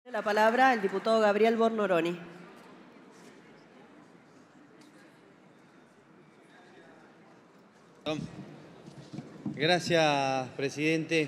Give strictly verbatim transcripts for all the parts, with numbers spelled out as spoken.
La palabra el diputado Gabriel Bornoroni. Gracias, presidente.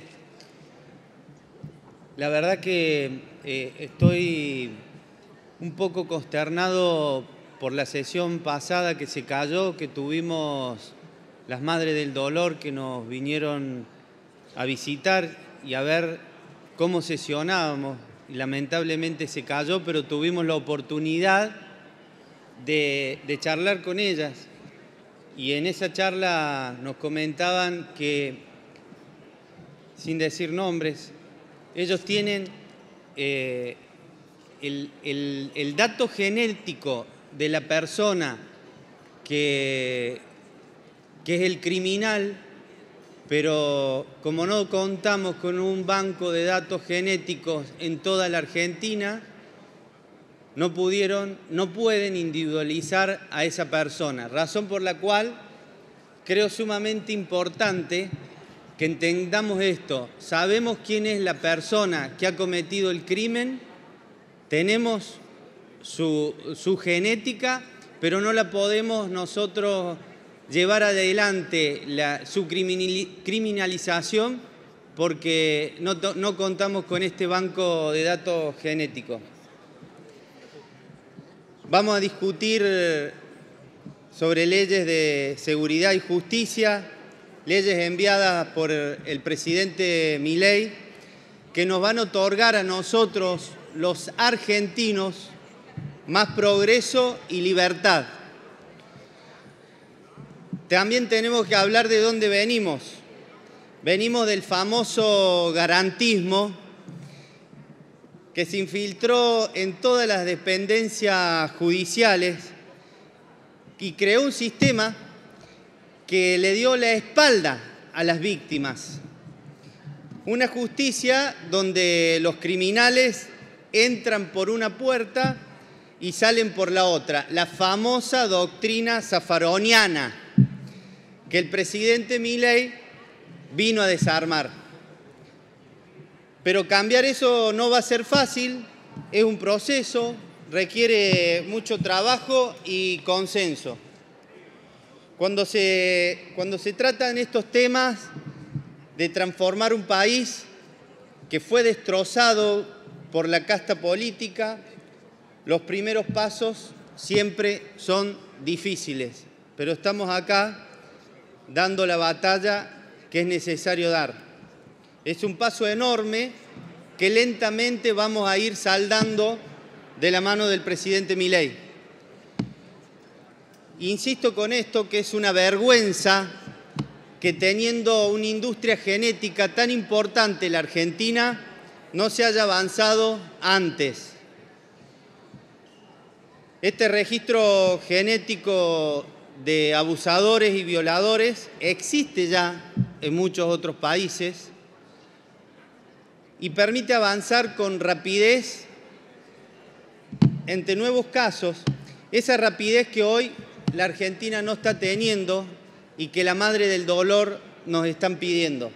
La verdad que eh, estoy un poco consternado por la sesión pasada que se cayó, que tuvimos las Madres del Dolor que nos vinieron a visitar y a ver cómo sesionábamos. Y lamentablemente se cayó, pero tuvimos la oportunidad de, de charlar con ellas. Y en esa charla nos comentaban que, sin decir nombres, ellos tienen eh, el, el, el dato genético de la persona que, que es el criminal, pero como no contamos con un banco de datos genéticos en toda la Argentina, no pudieron, no pueden individualizar a esa persona, razón por la cual creo sumamente importante que entendamos esto. Sabemos quién es la persona que ha cometido el crimen, tenemos su, su genética, pero no la podemos nosotros llevar adelante la, su criminalización porque no, no contamos con este banco de datos genéticos. Vamos a discutir sobre leyes de seguridad y justicia, leyes enviadas por el presidente Milei, que nos van a otorgar a nosotros, los argentinos, más progreso y libertad. También tenemos que hablar de dónde venimos. Venimos del famoso garantismo que se infiltró en todas las dependencias judiciales y creó un sistema que le dio la espalda a las víctimas. Una justicia donde los criminales entran por una puerta y salen por la otra. La famosa doctrina zaffaroniana que el presidente Milei vino a desarmar. Pero cambiar eso no va a ser fácil, es un proceso, requiere mucho trabajo y consenso. Cuando se, cuando se tratan estos temas de transformar un país que fue destrozado por la casta política, los primeros pasos siempre son difíciles, pero estamos acá dando la batalla que es necesario dar. Es un paso enorme que lentamente vamos a ir saldando de la mano del presidente Milei. Insisto con esto que es una vergüenza que teniendo una industria genética tan importante en la Argentina no se haya avanzado antes. Este registro genético de abusadores y violadores existe ya en muchos otros países y permite avanzar con rapidez ante nuevos casos, esa rapidez que hoy la Argentina no está teniendo y que la Madre del Dolor nos están pidiendo.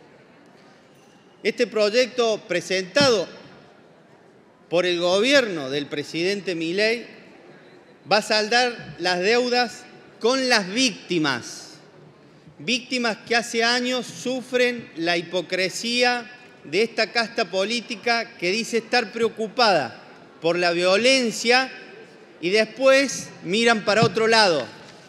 Este proyecto presentado por el gobierno del presidente Milei va a saldar las deudas con las víctimas, víctimas que hace años sufren la hipocresía de esta casta política que dice estar preocupada por la violencia y después miran para otro lado.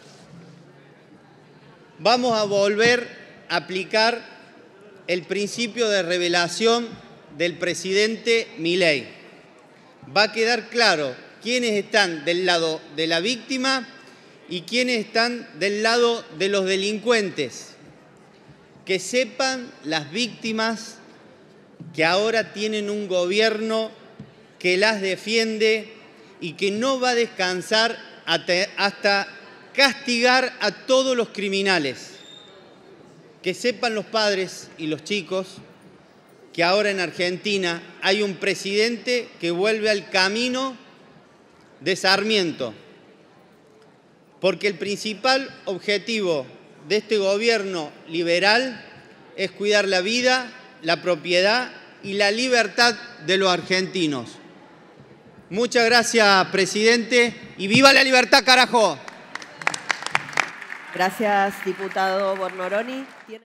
Vamos a volver a aplicar el principio de revelación del presidente Milei. Va a quedar claro quiénes están del lado de la víctima y quiénes están del lado de los delincuentes. Que sepan las víctimas que ahora tienen un gobierno que las defiende y que no va a descansar hasta castigar a todos los criminales. Que sepan los padres y los chicos que ahora en Argentina hay un presidente que vuelve al camino de Sarmiento, porque el principal objetivo de este gobierno liberal es cuidar la vida, la propiedad y la libertad de los argentinos. Muchas gracias, presidente, y viva la libertad, carajo. Gracias, diputado Bornoroni.